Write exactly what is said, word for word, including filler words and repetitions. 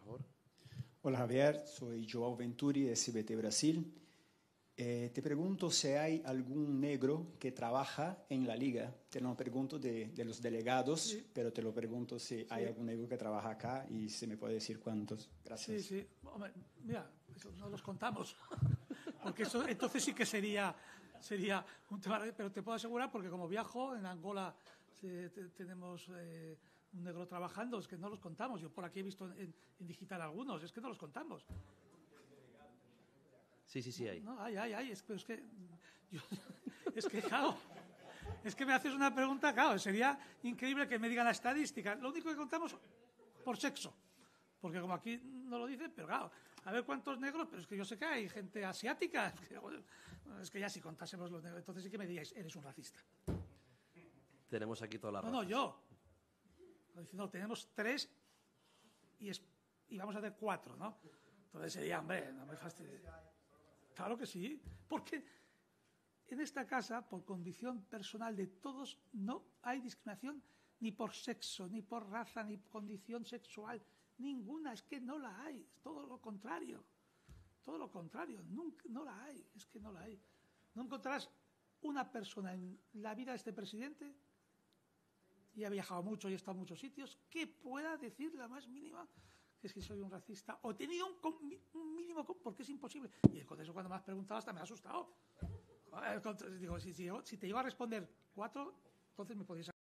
favor. Hola Javier, soy Joao Venturi de C B T Brasil. Eh, te pregunto si hay algún negro que trabaja en la liga. Te lo pregunto de, de los delegados, sí. Pero te lo pregunto si sí. hay algún negro que trabaja acá y si me puede decir cuántos. Gracias. Sí, sí. Hombre, mira, eso no los contamos. Porque eso entonces sí que sería, sería un tema. Pero te puedo asegurar, porque como viajo, en Angola eh, te, tenemos eh, un negro trabajando, es que no los contamos. Yo por aquí he visto en, en digital algunos, es que no los contamos. Sí, sí, sí hay. No, hay, hay, hay. Es, pero es que, yo, es que, claro, es que me haces una pregunta, claro, sería increíble que me digan la estadística. Lo único que contamos por sexo, porque como aquí no lo dicen, pero claro, a ver cuántos negros, pero es que yo sé que hay gente asiática. Es que, bueno, es que ya si contásemos los negros, entonces sí que me diríais, eres un racista. Tenemos aquí toda la razas. No, no, yo. No, tenemos tres y, es, y vamos a hacer cuatro, ¿no? Entonces sería, hombre, no me fastidies. Claro que sí, porque en esta casa, por condición personal de todos, no hay discriminación ni por sexo, ni por raza, ni condición sexual, ninguna, es que no la hay, es todo lo contrario, todo lo contrario, nunca, no la hay, es que no la hay. No encontrarás una persona en la vida de este presidente, y ha viajado mucho y ha estado en muchos sitios, que pueda decir la más mínima que es que soy un racista, o he tenido un, un mínimo, porque es imposible. Y con eso cuando me has preguntado hasta me ha asustado. Digo, si, si, si te iba a responder cuatro, entonces me podías